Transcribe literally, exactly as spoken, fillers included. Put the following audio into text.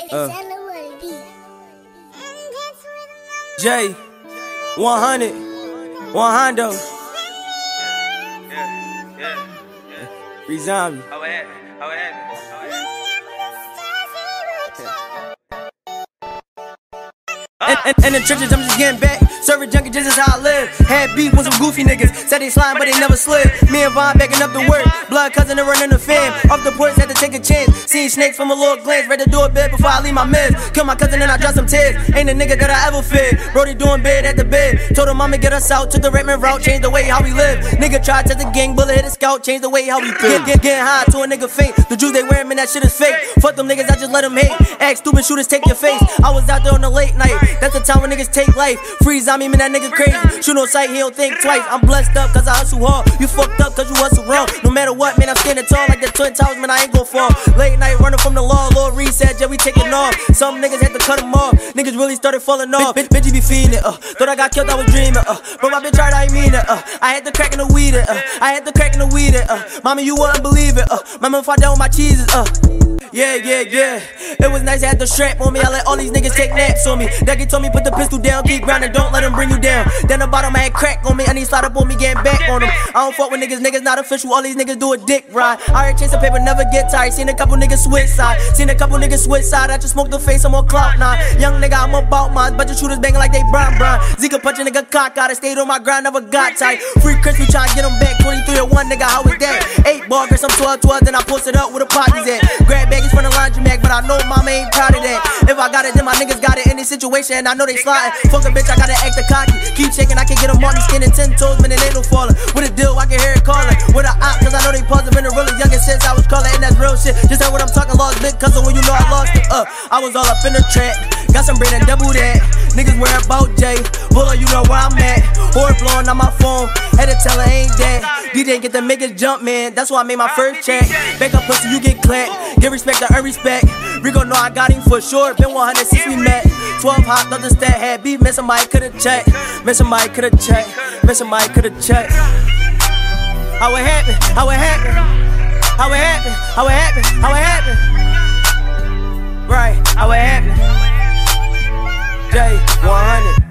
Uh. J, one hundred, one Hondo. Yeah, yeah, yeah. Free Zombie. How it happen? How it happen? How it happen? In, in, in the trenches, I'm just getting back. Serving junkie just as how I live. Had beef with some goofy niggas. Said they slime, but they never slid. Me and Vaughn backing up the work. Blood cousin and running the fam. Off the porch, had to take a chance. Seen snakes from a little glance. Ready to do a bed before I leave my meds. Kill my cousin and I drop some tears. Ain't a nigga that I ever fed. Brody doing bed at the bed. Told her mama get us out. Took the Redmond route. Changed the way how we live. Nigga tried to the gang. Bullet hit a scout. Changed the way how we feel. Get, get, getting high to a nigga faint. The juice they wearing, man, that shit is fake. Fuck them niggas, I just let them hate. Act stupid shooters take your face. I was out there on the late night. That's the time when niggas take life. Free Zombie, man, that nigga crazy. Shoot on sight, he don't think twice. I'm blessed up cause I hustle hard. You fucked up cause you hustle wrong. No matter what, man, I'm standing tall like the Twin Towers, man, I ain't gon' fall. Late night running from the law, Lord Reed said, yeah, we taking off. Some niggas had to cut them off. Niggas really started falling off. Bitch, bitch, you be feeding it, uh. Thought I got killed, I was dreaming, uh. Bro, my bitch tried, I ain't mean it, uh. I had the crack in the weed, uh. I had the crack in the weed, uh. Mama, you wouldn't believe it, uh. Mama fought down with my cheeses, uh. Yeah, yeah, yeah. It was nice, I had the strap on me. I let all these niggas take naps on me. Ducky told me put the pistol down, keep grinding, don't let them bring you down. Then the bottom I had crack on me, and he slide up on me, getting back on them. I don't fuck with niggas, niggas not official. All these niggas do a dick ride. I heard chasing paper, never get tired. Seen a couple niggas switch side. Seen a couple niggas switch side. I just smoked the face, I'm on clout nine. Young nigga, I'm about mine. Bunch of shooters banging like they brown brown. Zika punch a nigga cock out. I stayed on my grind, never got tight. Free Chris, we tryna get him back. twenty-three or one, nigga, how is that? Eight ball, Chris, I'm twelve twelve. Then I posted up with a parties at. Grab baggies from the laundromat, but I know mama ain't proud of that. If I got it, then my niggas got it in this situation, and I know they sliding. Fuck a bitch, I gotta act the cocky. Keep shaking, I can get them on me skinning ten toes, man, it ain't no falling. With a deal, I can hear it calling. With a op, cause I know they pausing. Been the realest youngest since I was calling, and that's real shit. Just heard what I'm talking, lost big cousin when you know I lost it. Uh, I was all up in the trap. Got some bread and double that. Niggas worry about Jay. Buller, you know where I'm at. Horn blowing on my phone. Had to tell her ain't that. D J get the niggas jump, man. That's why I made my first check. Back up pussy, you get clapped. Give respect to earn respect. Rico know I got him for sure. Been one hundred since we met. twelve hot, not the stat. Had beef, man, somebody could've checked. Man, somebody could've checked. Man, somebody could've checked. How it happen? How it happen? How it happen? How it happen? How it happen? Right, how it happen? J, one hundred.